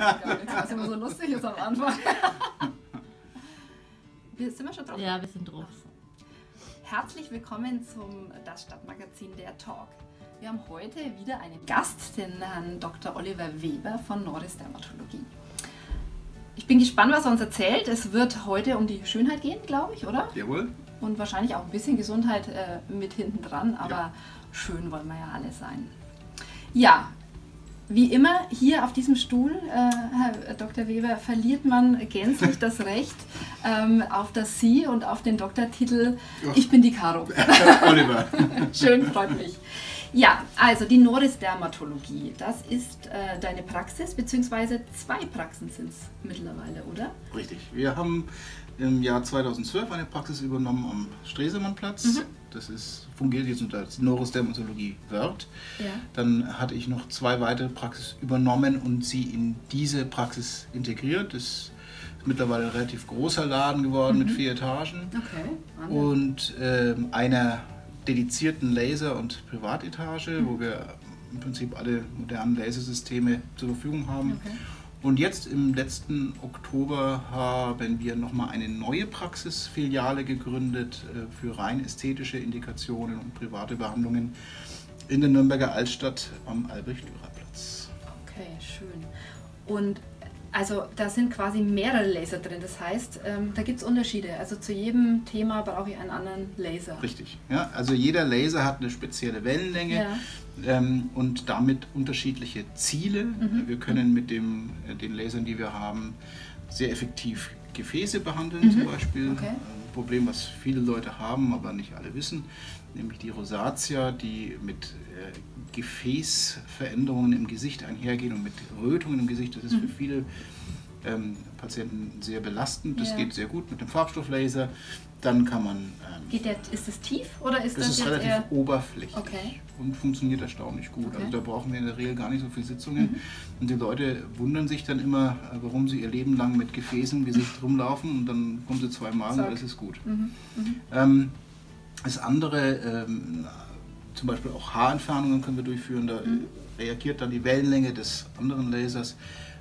gar nichts, was immer so lustig ist am Anfang. Sind wir schon drauf? Ja, wir sind drauf. Herzlich willkommen zum Das Stadtmagazin der Talk. Wir haben heute wieder einen Gast, den Herrn Dr. Oliver Weber von Noris Dermatologie. Ich bin gespannt, was er uns erzählt. Es wird heute um die Schönheit gehen, glaube ich, oder? Jawohl. Und wahrscheinlich auch ein bisschen Gesundheit mit hinten dran, aber ja. Schön wollen wir ja alle sein. Ja, wie immer hier auf diesem Stuhl, Herr Dr. Weber, verliert man gänzlich das Recht auf das Sie und auf den Doktortitel. Ich bin die Caro. Oliver. Schön, freut mich. Ja, also die Noris Dermatologie, das ist deine Praxis, beziehungsweise 2 Praxen sind es mittlerweile, oder? Richtig. Wir haben im Jahr 2012 eine Praxis übernommen am Stresemannplatz. Mhm. Das fungiert jetzt unter Noris Dermatologie Wörth. Ja. Dann hatte ich noch 2 weitere Praxis übernommen und sie in diese Praxis integriert. Das ist mittlerweile ein relativ großer Laden geworden mit 4 Etagen. Okay. Und einer dedizierten Laser- und Privatetage, wo wir im Prinzip alle modernen Lasersysteme zur Verfügung haben. Okay. Und jetzt im letzten Oktober haben wir nochmal eine neue Praxisfiliale gegründet für rein ästhetische Indikationen und private Behandlungen in der Nürnberger Altstadt am Albrecht-Dürer-Platz. Okay, schön. Und also da sind quasi mehrere Laser drin, das heißt, da gibt es Unterschiede. Also zu jedem Thema brauche ich einen anderen Laser. Richtig, ja. Also jeder Laser hat eine spezielle Wellenlänge und damit unterschiedliche Ziele. Wir können mit den Lasern, die wir haben, sehr effektiv Gefäße behandeln zum Beispiel. Okay. Ein Problem, was viele Leute haben, aber nicht alle wissen, nämlich die Rosatia, die mit Gefäßveränderungen im Gesicht einhergehen und mit Rötungen im Gesicht. Das ist für viele Patienten sehr belastend. Das geht sehr gut mit dem Farbstofflaser. Dann kann man... ist das tief oder ist das das ist jetzt relativ eher... oberflächlich Okay. und funktioniert erstaunlich gut. Okay. Also da brauchen wir in der Regel gar nicht so viele Sitzungen. Und die Leute wundern sich dann immer, warum sie ihr Leben lang mit Gefäßen im Gesicht rumlaufen und dann kommen sie 2-mal und alles ist gut. Das andere, zum Beispiel auch Haarentfernungen können wir durchführen. Da reagiert dann die Wellenlänge des anderen Lasers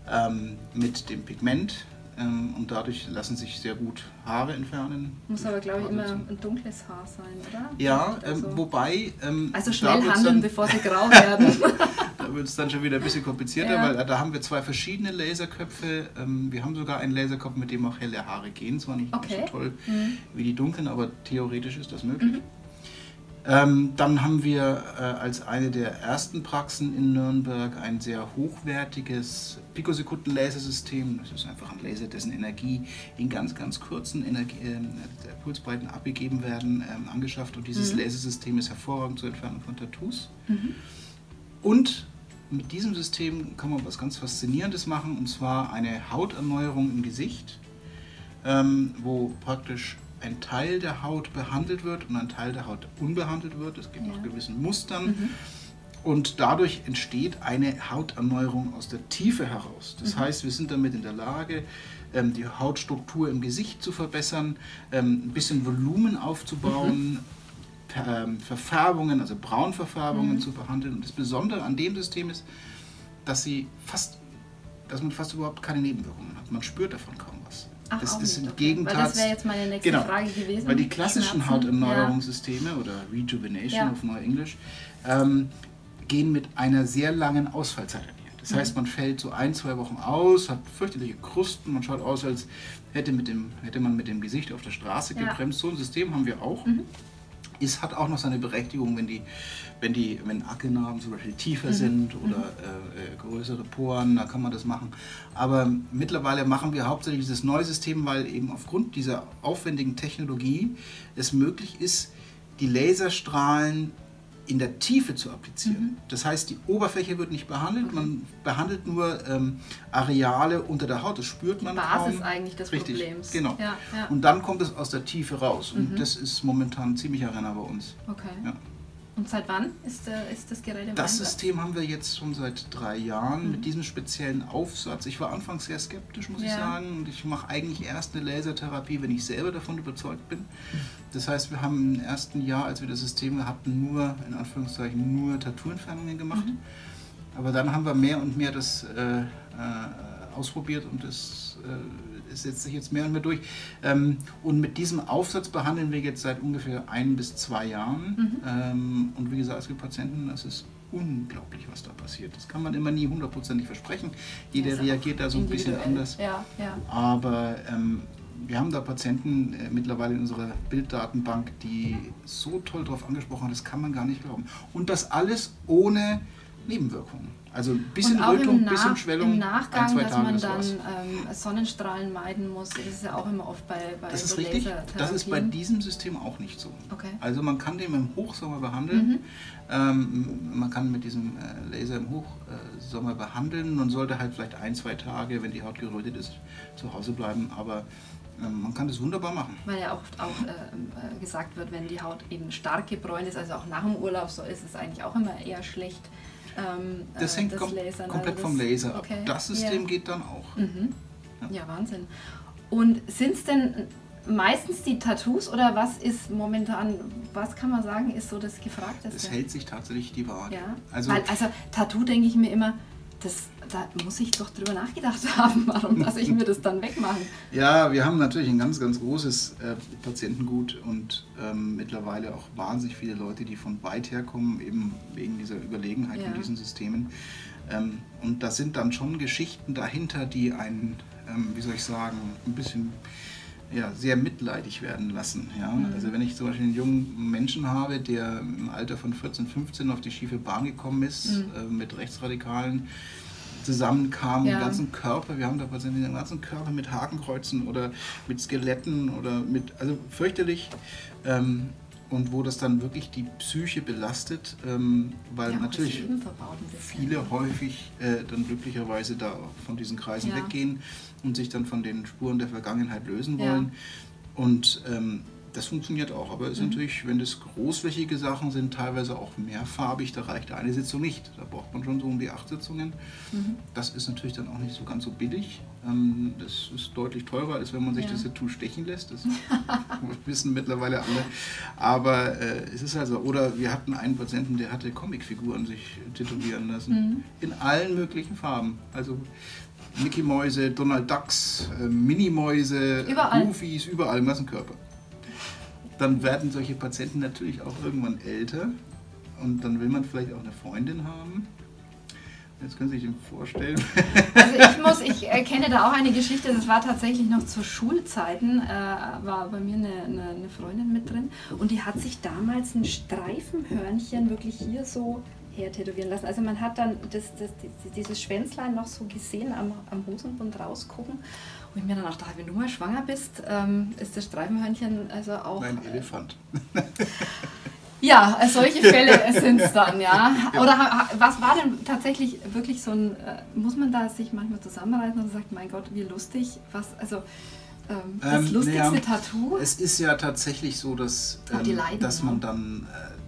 mit dem Pigment. Und dadurch lassen sich sehr gut Haare entfernen. Muss aber, glaube ich, immer ein dunkles Haar sein, oder? Ja, also, wobei... also schnell handeln, bevor sie grau werden. Da wird es dann schon wieder ein bisschen komplizierter, weil da haben wir 2 verschiedene Laserköpfe. Wir haben sogar einen Laserkopf, mit dem auch helle Haare gehen. Zwar nicht so toll wie die dunklen, aber theoretisch ist das möglich. Dann haben wir als eine der ersten Praxen in Nürnberg ein sehr hochwertiges Pikosekunden-Lasersystem. Das ist einfach ein Laser, dessen Energie in ganz, ganz kurzen Pulsbreiten abgegeben werden, angeschafft. Und dieses Lasersystem ist hervorragend zur Entfernung von Tattoos. Und mit diesem System kann man was ganz Faszinierendes machen, und zwar eine Hauterneuerung im Gesicht, wo praktisch ein Teil der Haut behandelt wird und ein Teil der Haut unbehandelt wird. Das geht nach gewissen Mustern. Und dadurch entsteht eine Hauterneuerung aus der Tiefe heraus. Das heißt, wir sind damit in der Lage, die Hautstruktur im Gesicht zu verbessern, ein bisschen Volumen aufzubauen, Verfärbungen, also Braunverfärbungen zu behandeln. Und das Besondere an dem System ist, dass man fast überhaupt keine Nebenwirkungen hat. Man spürt davon kaum was. Ach, das ist im weil Gegenteil. das wäre jetzt meine nächste Frage gewesen. Weil die klassischen Schmerzen, Hauterneuerungssysteme oder Rejuvenation auf Neuenglisch gehen mit einer sehr langen Ausfallzeit einher. Das heißt, man fällt so 1-2 Wochen aus, hat fürchterliche Krusten, man schaut aus, als hätte man mit dem Gesicht auf der Straße gebremst. So ein System haben wir auch. Es hat auch noch seine Berechtigung, wenn Ackenarben zum Beispiel tiefer sind oder größere Poren, da kann man das machen. Aber mittlerweile machen wir hauptsächlich dieses neue System, weil eben aufgrund dieser aufwendigen Technologie es möglich ist, die Laserstrahlen in der Tiefe zu applizieren. Das heißt, die Oberfläche wird nicht behandelt, man behandelt nur Areale unter der Haut, das spürt man kaum. Basis eigentlich des Problems. Genau. Und dann kommt es aus der Tiefe raus und das ist momentan ein ziemlicher Renner bei uns. Okay. Ja. Und seit wann ist das Gerät im Das Einsatz? System haben wir jetzt schon seit 3 Jahren mit diesem speziellen Aufsatz. Ich war anfangs sehr skeptisch, muss ich sagen. Und ich mache eigentlich erst eine Lasertherapie, wenn ich selber davon überzeugt bin. Das heißt, wir haben im ersten Jahr, als wir das System hatten, nur, in Anführungszeichen, nur Tattoo-Entfernungen gemacht. Aber dann haben wir mehr und mehr das ausprobiert und das setzt sich jetzt mehr und mehr durch. Und mit diesem Aufsatz behandeln wir jetzt seit ungefähr 1 bis 2 Jahren. Und wie gesagt, es gibt Patienten, das ist unglaublich, was da passiert. Das kann man immer nie 100%ig versprechen. Jeder reagiert da so ein bisschen anders. Ja, ja. Aber wir haben da Patienten mittlerweile in unserer Bilddatenbank, die so toll darauf angesprochen haben, das kann man gar nicht glauben. Und das alles ohne Nebenwirkungen. Also ein bisschen Rötung, ein bisschen Schwellung, im Nachgang, 1, 2 dass Tage, man das dann war's. Sonnenstrahlen meiden muss. Das ist ja auch immer oft bei Das ist so richtig. Lasertherapien. Das ist bei diesem System auch nicht so. Okay. Also man kann den im Hochsommer behandeln. Man kann mit diesem Laser im Hochsommer behandeln. Man sollte halt vielleicht 1, 2 Tage, wenn die Haut gerötet ist, zu Hause bleiben. Aber man kann das wunderbar machen. Weil ja oft auch gesagt wird, wenn die Haut eben stark gebräunt ist, also auch nach dem Urlaub, so ist es eigentlich auch immer eher schlecht. Das hängt komplett vom Laser ab. Okay. Das System geht dann auch. Ja, Wahnsinn. Und sind es denn meistens die Tattoos oder was ist momentan, was kann man sagen, ist so das Gefragteste? Es hält sich tatsächlich die Waage. Ja? Also Tattoo denke ich mir immer, da muss ich doch drüber nachgedacht haben, warum lasse ich mir das dann wegmachen? Ja, wir haben natürlich ein ganz, ganz großes Patientengut und mittlerweile auch wahnsinnig viele Leute, die von weit her kommen, eben wegen dieser Überlegenheit von diesen Systemen. Und da sind dann schon Geschichten dahinter, die einen, wie soll ich sagen, ein bisschen sehr mitleidig werden lassen. Ja? Also wenn ich zum Beispiel einen jungen Menschen habe, der im Alter von 14, 15 auf die schiefe Bahn gekommen ist, mit Rechtsradikalen zusammenkam, den ganzen Körper, wir haben da Patienten, den ganzen Körper mit Hakenkreuzen oder mit Skeletten oder mit, also fürchterlich, und wo das dann wirklich die Psyche belastet, weil natürlich viele häufig dann glücklicherweise da von diesen Kreisen weggehen und sich dann von den Spuren der Vergangenheit lösen wollen. Und das funktioniert auch, aber es ist natürlich, wenn das großflächige Sachen sind, teilweise auch mehrfarbig, da reicht eine Sitzung nicht. Da braucht man schon so um die 8 Sitzungen. Das ist natürlich dann auch nicht so ganz so billig. Das ist deutlich teurer, als wenn man sich das Tattoo stechen lässt. Das wissen mittlerweile alle. Aber es ist also, oder wir hatten einen Patienten, der hatte Comicfiguren sich tätowieren lassen. In allen möglichen Farben. Also Mickey-Mäuse, Donald Ducks, Minimäuse, Goofies, überall im ganzen Körper. Dann werden solche Patienten natürlich auch irgendwann älter und dann will man vielleicht auch eine Freundin haben. Jetzt können Sie sich das vorstellen. Also ich kenne da auch eine Geschichte, das war tatsächlich noch zu Schulzeiten, war bei mir eine Freundin mit drin und die hat sich damals ein Streifenhörnchen wirklich hier so tätowieren lassen. Also man hat dann dieses Schwänzlein noch so gesehen am Hosenbund rausgucken. Und ich mir dann auch dachte, wenn du mal schwanger bist, ist das Streifenhörnchen also auch... Ein Elefant. Ja, solche Fälle sind es dann, ja. Oder was war denn tatsächlich wirklich so ein... muss man da sich manchmal zusammenreißen und sagt, mein Gott, wie lustig, das lustigste Tattoo? Es ist ja tatsächlich so, dass man dann...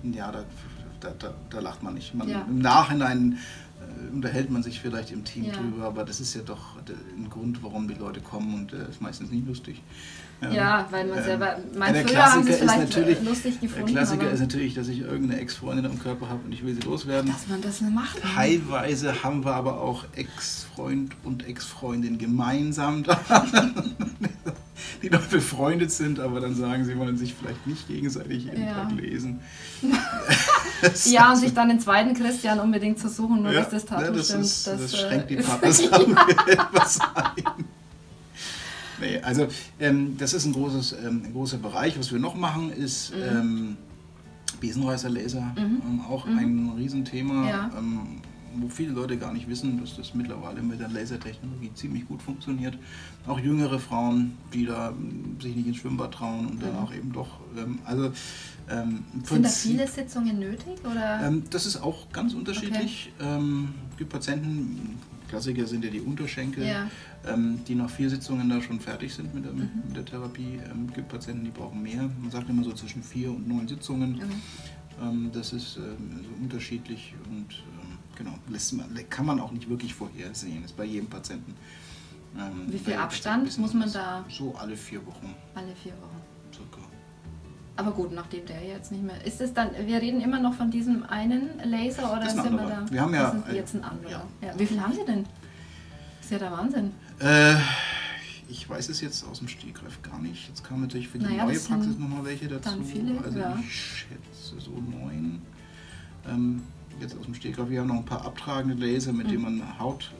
Da lacht man nicht. Im Nachhinein unterhält man sich vielleicht im Team drüber, aber das ist ja doch ein Grund, warum die Leute kommen und ist meistens nicht lustig. Ja, weil man selber, früher haben sie es vielleicht lustig gefunden. Der Klassiker ist natürlich, dass ich irgendeine Ex-Freundin am Körper habe und ich will sie loswerden. Dass man das macht. Teilweise haben wir aber auch Ex-Freund und Ex-Freundin gemeinsam da, die noch befreundet sind, aber dann sagen, sie wollen sich vielleicht nicht gegenseitig jeden Tag lesen. Ja, und sich dann den zweiten Christian unbedingt zu suchen, nur dass das Tattoo stimmt. Das schränkt die Partnersache etwas ein. Nee, also das ist ein großer Bereich. Was wir noch machen, ist Besenreißerlaser, auch ein Riesenthema, wo viele Leute gar nicht wissen, dass das mittlerweile mit der Lasertechnologie ziemlich gut funktioniert. Auch jüngere Frauen, die da sich nicht ins Schwimmbad trauen und dann auch eben doch. Sind da viele Sitzungen nötig? Oder? Das ist auch ganz unterschiedlich. Es gibt Patienten, Klassiker sind ja die Unterschenkel, die nach 4 Sitzungen da schon fertig sind mit der Therapie. Es gibt Patienten, die brauchen mehr. Man sagt immer so zwischen 4 und 9 Sitzungen. Das ist so unterschiedlich und genau, kann man auch nicht wirklich vorhersehen. Das ist bei jedem Patienten. Wie viel Abstand muss man da? So alle 4 Wochen. Alle 4 Wochen. Circa. Aber gut, nachdem der jetzt nicht mehr... Ist es dann, wir reden immer noch von diesem einen Laser oder sind wir da? Wir haben das ist jetzt ein anderer. Ja. Wie viel haben Sie denn? ja der Wahnsinn. Ich weiß es jetzt aus dem Stegreif gar nicht. Jetzt kamen natürlich für die neue Praxis nochmal welche dazu. Dann viele, also ich schätze so 9. Jetzt aus dem Stegreif, wir haben noch ein paar abtragende Laser, mit denen man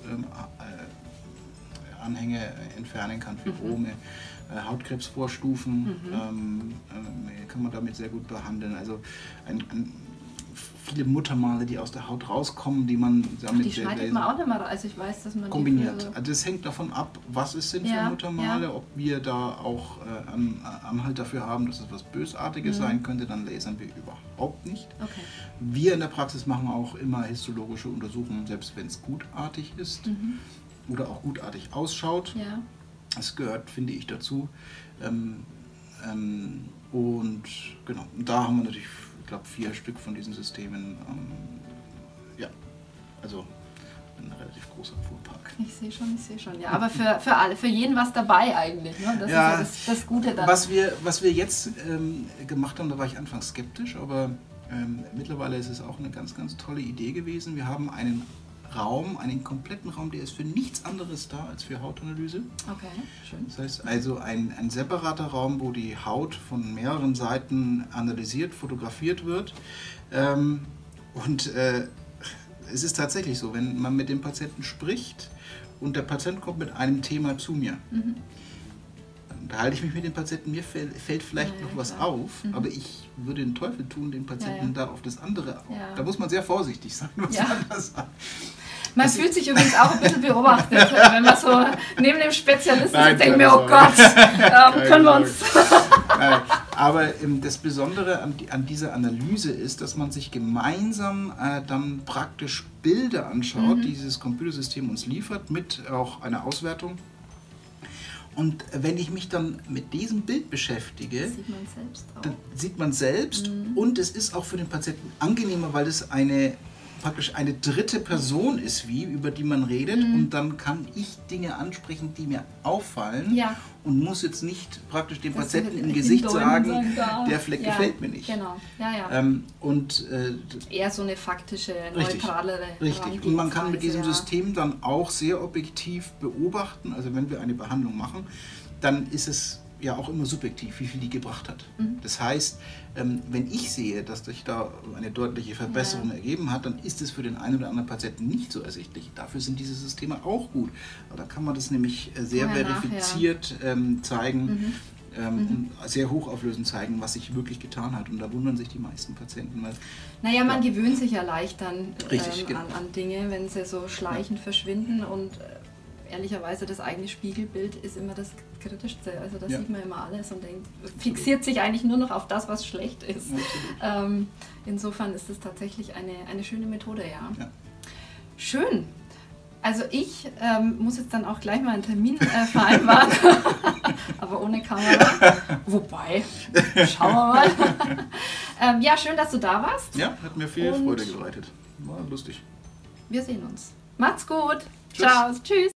Hautanhänge entfernen kann, Fibrome, Hautkrebsvorstufen kann man damit sehr gut behandeln. Also viele Muttermale, die aus der Haut rauskommen, die man damit die schneidet man auch nicht mehr, also ich weiß, dass man kombiniert. Also das hängt davon ab, was es sind für Muttermale, ob wir da auch Anhalt dafür haben, dass es was Bösartiges sein könnte, dann lasern wir überhaupt nicht. Okay. Wir in der Praxis machen auch immer histologische Untersuchungen, selbst wenn es gutartig ist oder auch gutartig ausschaut. Ja. Das gehört, finde ich, dazu. Und genau, da haben wir natürlich, ich glaube, 4 Stück von diesen Systemen. Ja, also ein relativ großer Fuhrpark. Ich sehe schon. Ja, aber für jeden was dabei eigentlich. Ne? Das ist ja das Gute dann. Was wir jetzt gemacht haben, da war ich anfangs skeptisch, aber mittlerweile ist es auch eine ganz, ganz tolle Idee gewesen. Wir haben einen kompletten Raum, der ist für nichts anderes da als für Hautanalyse. Okay, schön. Das heißt also ein separater Raum, wo die Haut von mehreren Seiten analysiert, fotografiert wird. Es ist tatsächlich so, wenn man mit dem Patienten spricht und der Patient kommt mit einem Thema zu mir, dann unterhalte ich mich mit dem Patienten, mir fällt vielleicht noch was auf, aber ich würde den Teufel tun, den Patienten da auf das andere. Da muss man sehr vorsichtig sein, was man da sagt. Man fühlt sich übrigens auch ein bisschen beobachtet, wenn man so neben dem Spezialisten sitzt, denkt mir, oh Gott, können wir uns... Aber das Besondere an dieser Analyse ist, dass man sich gemeinsam dann praktisch Bilder anschaut, die dieses Computersystem uns liefert, mit auch einer Auswertung. Und wenn ich mich dann mit diesem Bild beschäftige, dann sieht man selbst und es ist auch für den Patienten angenehmer, weil es praktisch eine dritte Person ist, über die man redet und dann kann ich Dinge ansprechen, die mir auffallen und muss jetzt nicht praktisch dem Patienten im Gesicht sagen, der Fleck gefällt mir nicht. Genau, eher so eine faktische, neutralere Richtig, und man kann mit diesem System dann auch sehr objektiv beobachten, also wenn wir eine Behandlung machen, dann ist es ja auch immer subjektiv, wie viel die gebracht hat. Das heißt, wenn ich sehe, dass sich da eine deutliche Verbesserung ergeben hat, dann ist es für den einen oder anderen Patienten nicht so ersichtlich. Dafür sind diese Systeme auch gut. Aber da kann man das nämlich sehr verifiziert zeigen und sehr hochauflösend zeigen, was sich wirklich getan hat. Und da wundern sich die meisten Patienten. Weil, man gewöhnt sich ja leicht dann an Dinge, wenn sie so schleichend verschwinden und ehrlicherweise das eigene Spiegelbild ist immer das Kritischste. Also da sieht man immer alles und fixiert sich eigentlich nur noch auf das, was schlecht ist. Insofern ist es tatsächlich eine schöne Methode, ja. Schön. Also ich muss jetzt dann auch gleich mal einen Termin vereinbaren, aber ohne Kamera. Wobei, schauen wir mal. Ja, schön, dass du da warst. Ja, hat mir viel Freude bereitet. War lustig. Wir sehen uns. Macht's gut. Ciao. Tschüss.